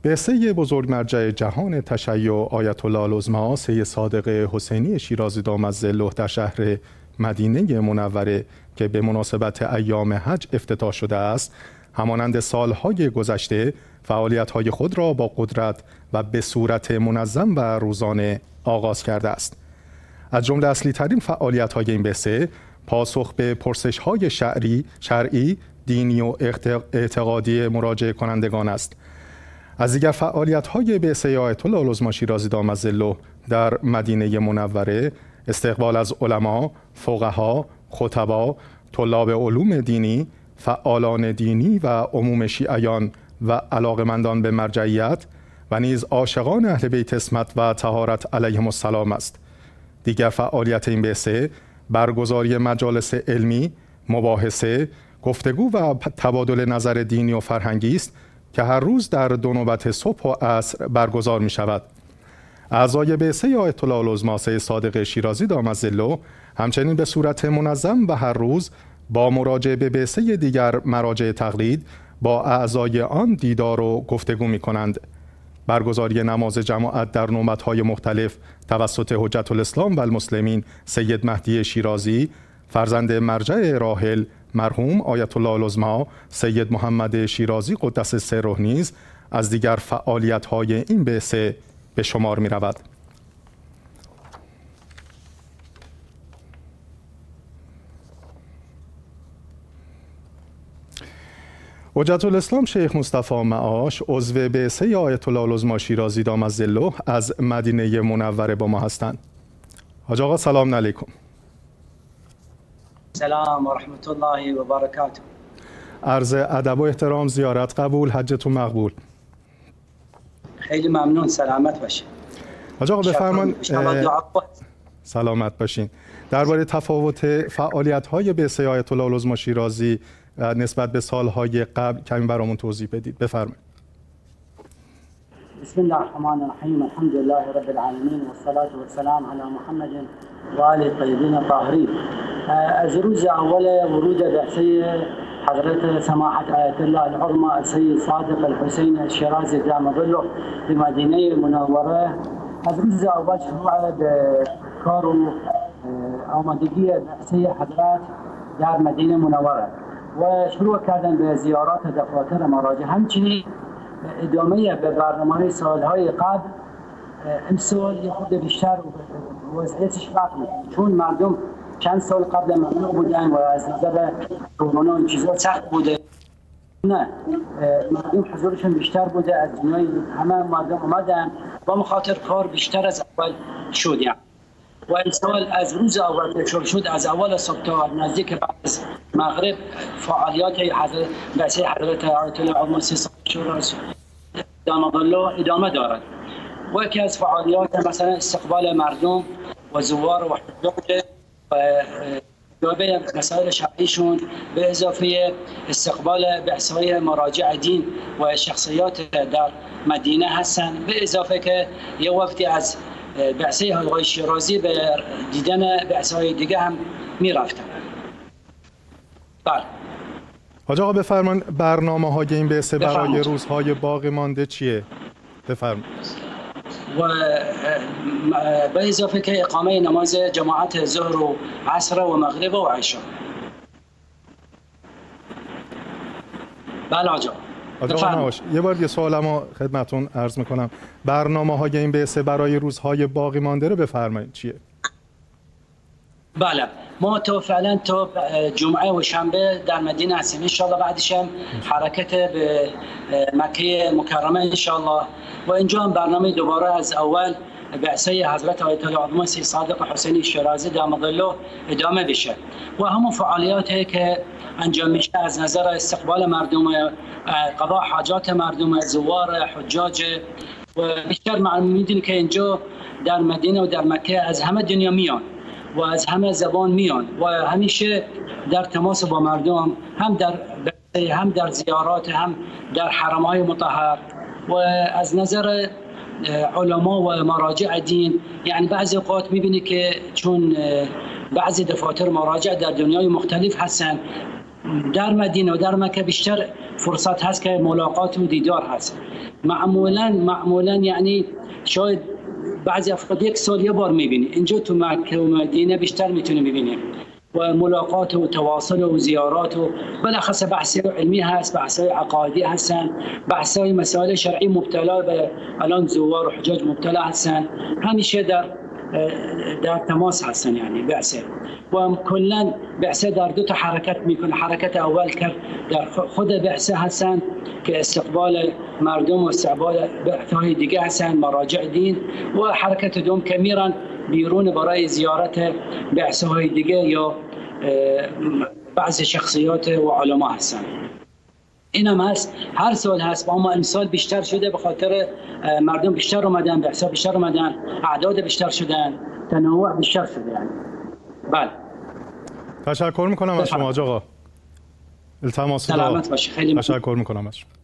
بعثه بزرگ مرجع جهان تشیع آیت الله العظمی سید صادق حسینی شیرازی دامت ظله در شهر مدینه منوره که به مناسبت ایام حج افتتاح شده است، همانند سالهای گذشته فعالیت‌های خود را با قدرت و به صورت منظم و روزانه آغاز کرده است. از جمله اصلی ترین فعالیت‌های این بعثه پاسخ به پرسش‌های شرعی، دینی و اعتقادی مراجعه کنندگان است. از دیگر فعالیت‌های بعثه آیت الله العظمی شیرازی دامت ظله در مدینه منوره استقبال از علما، فقها، خطبا، طلاب علوم دینی، فعالان دینی و عموم شیعیان و علاقمندان به مرجعیت و نیز عاشقان اهل بیت عصمت و طهارت علیهم السلام است. دیگر فعالیت این بعثه برگزاری مجالس علمی، مباحثه، گفتگو و تبادل نظر دینی و فرهنگی است که هر روز در 2 نوبت صبح و عصر برگزار می شود. اعضای بعثه آیت الله العظمی سید صادق شیرازی دامت ظله همچنین به صورت منظم و هر روز با مراجعه به بعثه دیگر مراجع تقلید با اعضای آن دیدار و گفتگو می کنند. برگزاری نماز جماعت در نوبت‌های مختلف توسط حجت الاسلام و المسلمین سید مهدی شیرازی، فرزند مرجع راحل مرحوم آیت الله العظمی سید محمد شیرازی قدس سره نیز از دیگر فعالیت‌های این بعثه به شمار می‌رود. حجت الاسلام شیخ مصطفی معاش عضو بعثه آیت الله العظمی شیرازی دامت ظله از مدینه منوره با ما هستند. حاج آقا سلام علیکم. سلام و رحمت الله و برکاته. عرض ادب و احترام، زیارت قبول، حجتون مقبول. خیلی ممنون، سلامت باشین. حاج آقا بفرمایید. سلامت باشین. درباره تفاوت فعالیت‌های بعثه آیت الله العظمی شیرازی نسبت به سالهای قبل کمی برامون توضیح بدید. بفرمایید. بسم الله الرحمن الرحیم. الحمد لله رب العالمین و الصلاة و السلام علی محمد و آل الطیبین الطاهرین. از روز اول ورود بعثه حضرت سماحت آیت الله العظمی سید صادق الحسینی الشیرازی دامت ظله به مدینه منوره، از روز اول شروع به کار و آمادگی بعثه حضرت در مدینه منوره و شروع کردن به زیارات دفاتر مراجع. همچنین ادامه به برنامه سالهای قبل، امسال یه خود بیشتر وضعیتش فرق میکنه، چون مردم چند سال قبل ممنوع بودن و از نظر کرونا این چیزا سخت بوده. نه، مردم حضورشون بیشتر بوده، از دنیای همه مردم اومدن با مخاطر کار بیشتر از اول شد. یعنی و این سال از روز اول شروع شد، از اول صبح تا نزدیک بعد از مغرب فعالیات بعثه حضرت آیت الله العظمی شیرازی دامت ظله ادامه دارد. و یکی از فعالیات مثلا استقبال مردم و زوار و حجاج و به مسائل شرعیشون، به اضافه استقبال بعثه‌های مراجع دین و شخصیات در مدینه هستن، به اضافه که یه وقتی از بعثه آقای شیرازی به دیدن بعثه‌های دیگه هم می‌رفتن. بله. حاج آقا بفرمایید برنامه‌های این بعثه برای روزهای باقی مانده چیه؟ بفرمایید. و به اضافه که اقامه نماز جماعت ظهر و عصر و مغرب و عشا. بله آجا. یه بار یه سوالمو خدمتون عرض میکنم. برنامه‌های این بعثه برای روزهای باقی مانده رو بفرمایید چیه؟ بله، ما تو فعلا تو جمعه و شنبه در مدینه هستیم، ان شاء الله بعدش هم حرکت به مکه مکرمه ان شاء الله، و اینجا هم برنامه دوباره از اول بعثه حضرت آیت الله العظمی سید صادق حسینی شیرازی دامت ظله ادامه بشه و همون فعالیاتی که انجام میشه از نظر استقبال مردم، قضاء حاجات مردم، زوار، حجاج، و بیشتر معلوم میدونی که اینجا در مدینه و در مکه از همه دنیا میان و از همه زبان میان و همیشه در تماس با مردم، هم در زیارات، هم در حرم‌های مطهر. و از نظر علما و مراجع دین، یعنی بعضی اوقات میبینی که چون بعضی دفاتر مراجع در دنیای مختلف هستن، در مدینه و در مکه بیشتر فرصت هست که ملاقات و دیدار هست. معمولا یعنی شاید بعضی افراد یک سال یه بار میبینی، اینجا تو مکه و مدینه بیشتر میتونی ببینیم و ملاقات و تواصل و زیارات و بالاخص بحث‌های علمی هست، بحث‌های عقائدی هستن، بحث‌های مسائل شرعی مبتلا به الان زوار و حجاج مبتلا هستن، همیشه در تماس هستن. یعنی بعثه و کلا بعثه در دو تا حرکت میکنه. حرکت اول که در خود بعثه هستن که استقبال مردم و استقبال بعثهای دیگه هستن، مراجع دین، و حرکت دوم که میرن بیرون برای زیارت بعثه های دیگه یا بعض شخصیات و علما هستن. این هم هست، هر سال هست، اما امسال بیشتر شده به خاطر مردم بیشتر اومدن، بعثه بیشتر اومدن، اعداد بیشتر شدن، تنوع بیشتر شده. یعنی بله. تشکر میکنم از شما آقا. التماس سلامت باشی. خیلی تشکر میکنم از شما.